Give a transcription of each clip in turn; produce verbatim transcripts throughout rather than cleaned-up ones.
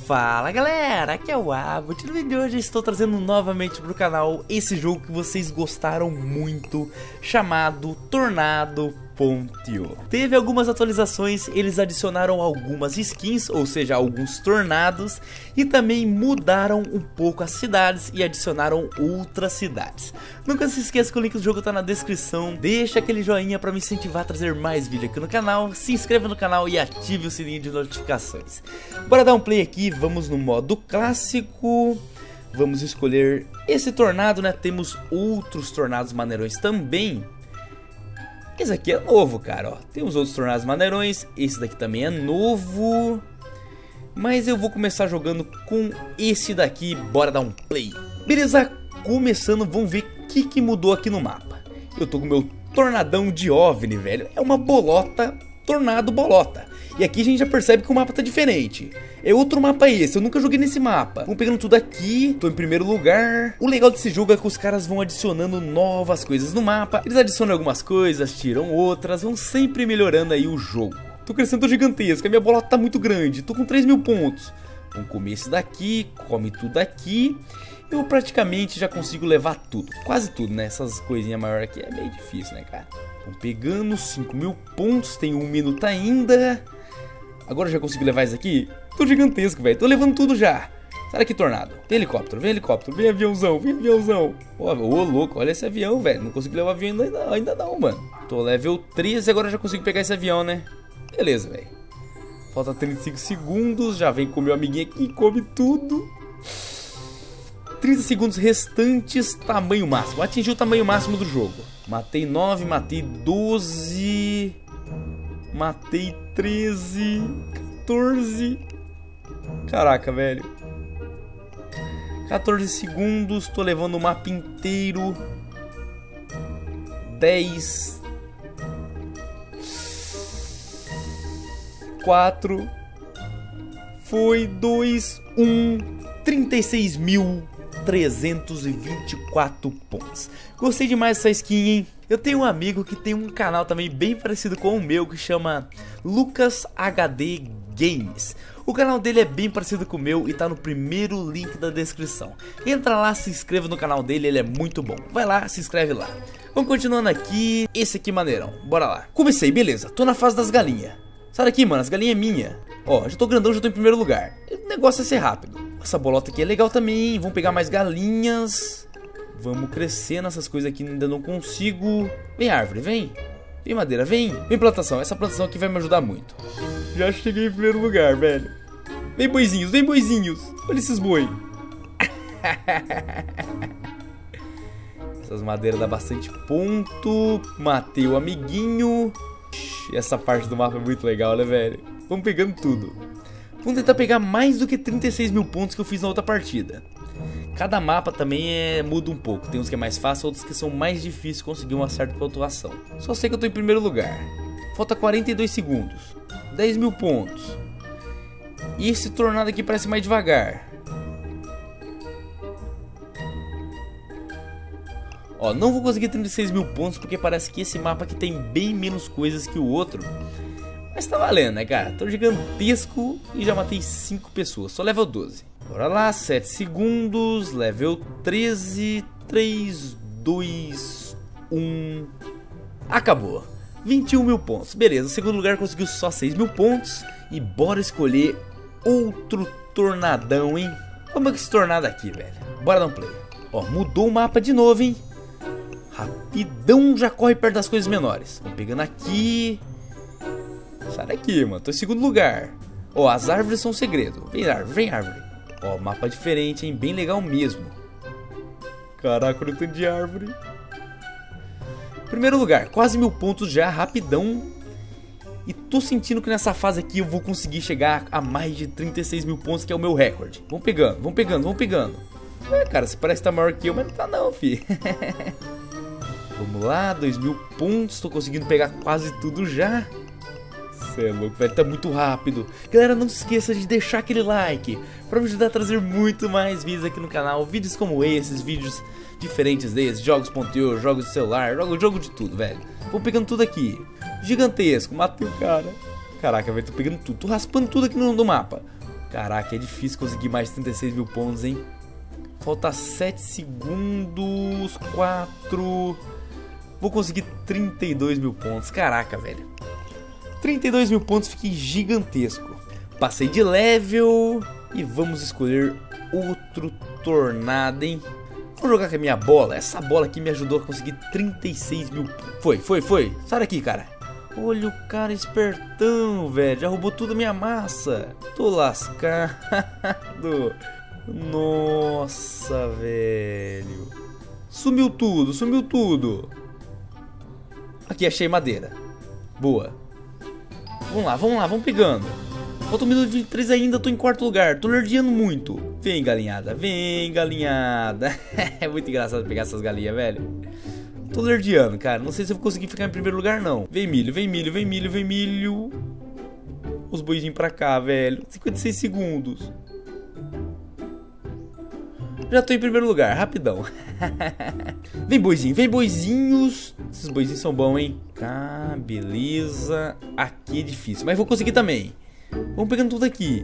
Fala galera, aqui é o Abbott. No vídeo de hoje eu estou trazendo novamente para o canal esse jogo que vocês gostaram muito, chamado Tornado ponto i o. Teve algumas atualizações, eles adicionaram algumas skins, ou seja, alguns tornados, e também mudaram um pouco as cidades e adicionaram outras cidades. Nunca se esqueça que o link do jogo está na descrição. Deixa aquele joinha para me incentivar a trazer mais vídeo aqui no canal, se inscreva no canal e ative o sininho de notificações. Bora dar um play aqui, vamos no modo clássico. Vamos escolher esse tornado, né? Temos outros tornados maneirões também. Esse aqui é novo, cara, ó. Tem os outros tornados maneirões. Esse daqui também é novo. Mas eu vou começar jogando com esse daqui. Bora dar um play. Beleza, começando, vamos ver o que, que mudou aqui no mapa. Eu tô com o meu tornadão de OVNI, velho. É uma bolota, tornado bolota. E aqui a gente já percebe que o mapa tá diferente. É outro mapa esse, eu nunca joguei nesse mapa. Vamos pegando tudo aqui, tô em primeiro lugar. O legal desse jogo é que os caras vão adicionando novas coisas no mapa. Eles adicionam algumas coisas, tiram outras, vão sempre melhorando aí o jogo. Tô crescendo gigantesco, a minha bola tá muito grande, tô com três mil pontos. Vamos comer esse daqui, come tudo aqui. Eu praticamente já consigo levar tudo, quase tudo, né? Essas coisinhas maiores aqui é meio difícil, né, cara? Vamos pegando cinco mil pontos, tem um minuto ainda. Agora eu já consigo levar isso aqui? Tô gigantesco, velho. Tô levando tudo já. Sai daqui, tornado. Tem helicóptero, vem helicóptero, vem aviãozão, vem aviãozão. Ô, ô, louco, olha esse avião, velho. Não consigo levar avião ainda não, ainda não, mano. Tô level treze, agora eu já consigo pegar esse avião, né? Beleza, velho. Falta trinta e cinco segundos. Já vem com o meu amiguinho aqui, come tudo. trinta segundos restantes, tamanho máximo. Atingiu o tamanho máximo do jogo. Matei nove, matei doze... Matei treze, quatorze. Caraca, velho. quatorze segundos, tô levando o mapa inteiro. dez. quatro. Foi dois, um. trinta e seis mil trezentos e vinte e quatro pontos. Gostei demais dessa skin, hein? Eu tenho um amigo que tem um canal também bem parecido com o meu, que chama Lucas H D Games. O canal dele é bem parecido com o meu e tá no primeiro link da descrição. Entra lá, se inscreva no canal dele, ele é muito bom. Vai lá, se inscreve lá. Vamos continuando aqui. Esse aqui maneirão, bora lá. Comecei, beleza, tô na fase das galinhas. Sai daqui, mano, as galinhas é minha. Ó, já tô grandão, já tô em primeiro lugar. O negócio é ser rápido. Essa bolota aqui é legal também, vamos pegar mais galinhas. Vamos crescer nessas coisas aqui, ainda não consigo. Vem árvore, vem. Vem madeira, vem. Vem plantação, essa plantação aqui vai me ajudar muito. Já cheguei em primeiro lugar, velho. Vem boizinhos, vem boizinhos. Olha esses boi. Essas madeiras dão bastante ponto. Matei o amiguinho. Essa parte do mapa é muito legal, né, velho? Vamos pegando tudo. Vamos tentar pegar mais do que trinta e seis mil pontos que eu fiz na outra partida. Cada mapa também é, muda um pouco. Tem uns que é mais fácil, outros que são mais difíceis conseguir uma certa pontuação. Só sei que eu tô em primeiro lugar. Falta quarenta e dois segundos. dez mil pontos. E esse tornado aqui parece mais devagar. Ó, não vou conseguir trinta e seis mil pontos porque parece que esse mapa aqui tem bem menos coisas que o outro. Mas tá valendo, né, cara? Tô gigantesco e já matei cinco pessoas. Só level doze. Bora lá, sete segundos. Level treze. três, dois, um. Acabou. vinte e um mil pontos. Beleza, o segundo lugar conseguiu só seis mil pontos. E bora escolher outro tornadão, hein? Vamos com esse tornado aqui, velho. Bora dar um play. Ó, mudou o mapa de novo, hein? Rapidão já corre perto das coisas menores. Vamos pegando aqui. Sai daqui, mano. Tô em segundo lugar. Ó, as árvores são um segredo. Vem árvore, vem árvore. Ó, mapa diferente, hein? Bem legal mesmo. Caraca, olha o tanto de árvore. Primeiro lugar, quase mil pontos já, rapidão. E tô sentindo que nessa fase aqui eu vou conseguir chegar a mais de trinta e seis mil pontos, que é o meu recorde. Vamos pegando, vamos pegando, vamos pegando. É, cara, você parece que tá maior que eu, mas não tá não, fi. Vamos lá, dois mil pontos. Tô conseguindo pegar quase tudo já. Cê é louco, velho, tá muito rápido. Galera, não se esqueça de deixar aquele like pra me ajudar a trazer muito mais vídeos aqui no canal. Vídeos como esses, vídeos diferentes desses, jogos ponto i o, jogos de celular, jogo, jogo de tudo, velho. Vou pegando tudo aqui. Gigantesco, matei o cara. Caraca, velho, tô pegando tudo, tô raspando tudo aqui no, no mapa. Caraca, é difícil conseguir mais de trinta e seis mil pontos, hein? Falta sete segundos. quatro. Vou conseguir trinta e dois mil pontos. Caraca, velho. trinta e dois mil pontos, fiquei gigantesco. Passei de level. E vamos escolher outro tornado, hein? Vou jogar com a minha bola. Essa bola aqui me ajudou a conseguir trinta e seis mil. Foi, foi, foi. Sai daqui, cara. Olha o cara espertão, velho. Já roubou tudo a minha massa. Tô lascado. Nossa, velho. Sumiu tudo, sumiu tudo. Aqui, achei madeira. Boa. Vamos lá, vamos lá, vamos pegando. Falta um minuto e vinte e três ainda, tô em quarto lugar. Tô lerdeando muito. Vem, galinhada, vem, galinhada. É muito engraçado pegar essas galinhas, velho. Tô lerdeando, cara. Não sei se eu vou conseguir ficar em primeiro lugar, não. Vem milho, vem milho, vem milho, vem milho. Os boizinhos pra cá, velho. cinquenta e seis segundos. Já tô em primeiro lugar, rapidão. Vem boizinho, vem boizinhos. Esses boizinhos são bons, hein? Ah, beleza. Aqui é difícil, mas vou conseguir também. Vamos pegando tudo aqui.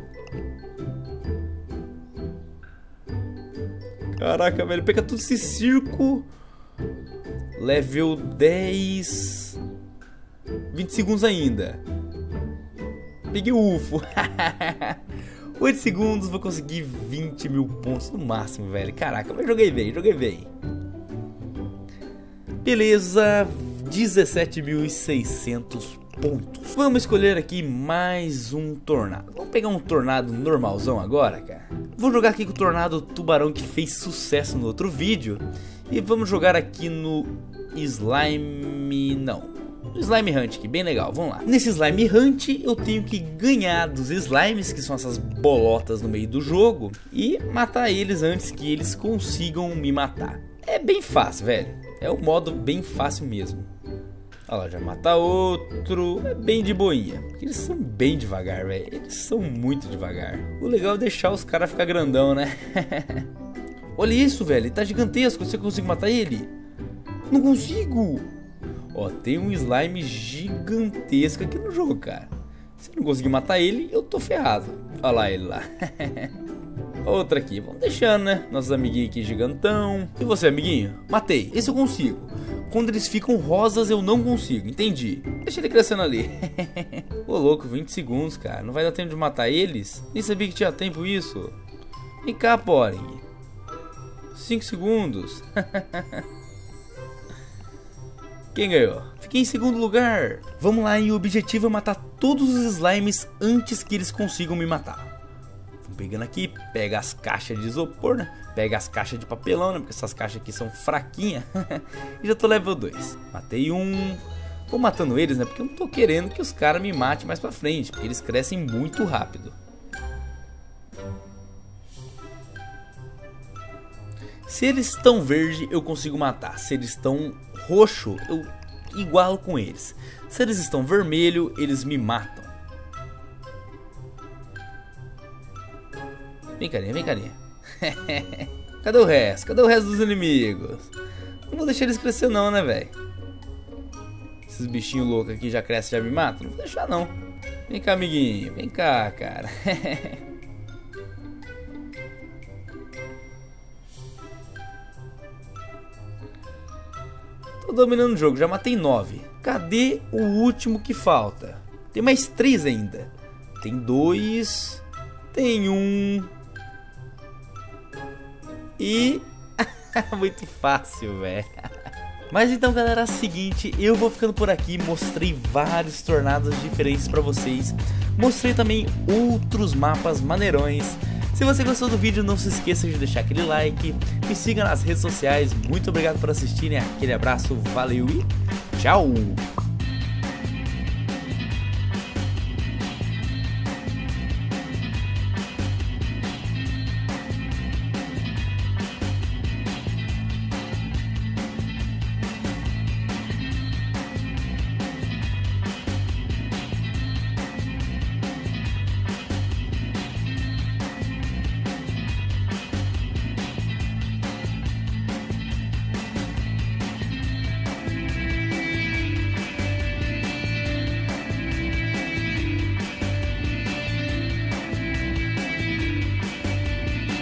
Caraca, velho, pega tudo esse circo. Level dez. vinte segundos ainda. Peguei o U F O. oito segundos, vou conseguir vinte mil pontos no máximo, velho. Caraca, mas joguei bem, joguei bem. Beleza, dezessete mil e seiscentos pontos. Vamos escolher aqui mais um tornado. Vamos pegar um tornado normalzão agora, cara. Vou jogar aqui com o tornado tubarão que fez sucesso no outro vídeo. E vamos jogar aqui no Slime... não. Slime Hunt, que bem legal, vamos lá. Nesse Slime Hunt eu tenho que ganhar dos slimes, que são essas bolotas no meio do jogo, e matar eles antes que eles consigam me matar. É bem fácil, velho. É um modo bem fácil mesmo. Olha lá, já mata outro. É bem de boinha. Porque eles são bem devagar, velho. Eles são muito devagar. O legal é deixar os caras ficar grandão, né? Olha isso, velho. Ele tá gigantesco. Você consegue matar ele? Não consigo. Ó, tem um slime gigantesco aqui no jogo, cara. Se eu não conseguir matar ele, eu tô ferrado. Olha lá ele lá. Outra aqui, vamos deixando, né? Nossos amiguinhos aqui gigantão. E você, amiguinho? Matei, esse eu consigo. Quando eles ficam rosas eu não consigo, entendi. Deixa ele crescendo ali. Ô louco, vinte segundos, cara. Não vai dar tempo de matar eles? Nem sabia que tinha tempo isso. Vem cá, Poring. cinco segundos. Quem ganhou? Fiquei em segundo lugar. Vamos lá, e o objetivo é matar todos os slimes antes que eles consigam me matar. Vamos pegando aqui, pega as caixas de isopor, né? Pega as caixas de papelão, né? Porque essas caixas aqui são fraquinhas. E já tô level dois. Matei um. Vou matando eles, né? Porque eu não tô querendo que os caras me matem mais pra frente. Porque eles crescem muito rápido. Se eles estão verde, eu consigo matar. Se eles estão roxo, eu igualo com eles. Se eles estão vermelho, eles me matam. Vem, carinha, vem, carinha. Cadê o resto? Cadê o resto dos inimigos? Não vou deixar eles crescer não, né, velho? Esses bichinhos loucos aqui já crescem e já me matam? Não vou deixar não. Vem cá, amiguinho. Vem cá, cara. Tô dominando o jogo, já matei nove. Cadê o último que falta? Tem mais três ainda. Tem dois. Tem um. E... muito fácil, velho. Mas então, galera, é o seguinte, eu vou ficando por aqui. Mostrei vários tornados diferentes pra vocês. Mostrei também outros mapas maneirões. Se você gostou do vídeo, não se esqueça de deixar aquele like. Me siga nas redes sociais. Muito obrigado por assistirem. Aquele abraço, valeu e tchau!